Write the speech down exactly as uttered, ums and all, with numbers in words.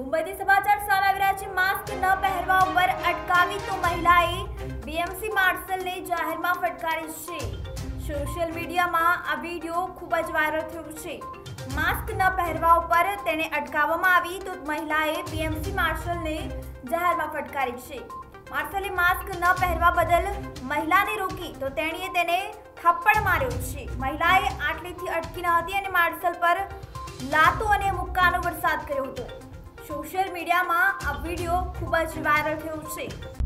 મુંબઈથી સમાચાર સામે આવી રહ્યા છે। માસ્ક ન પહેરવા ઉપર અટકાવી તો મહિલાએ બીએમસી માર્શલને જાહેરમાં ફટકારી છે। સોશિયલ મીડિયામાં આ વિડીયો ખૂબ જ વાયરલ થયો છે। માસ્ક ન પહેરવા ઉપર તેને અટકાવવામાં આવી તો મહિલાએ બીએમસી માર્શલને જાહેરમાં ફટકારી છે। માર્શલે માસ્ક ન પહેરવા બદલ મહિલાને રોકી તો તેણીએ તેને થપ્પડ માર્યો છે। મહિલાએ આટલેથી અટકી ન હતી અને માર્શલ પર લાતો અને મુક્કાનો વરસાદ કર્યો હતો। સોશિયલ મીડિયામાં આ વિડીયો ખૂબ જ વાયરલ થયો છે।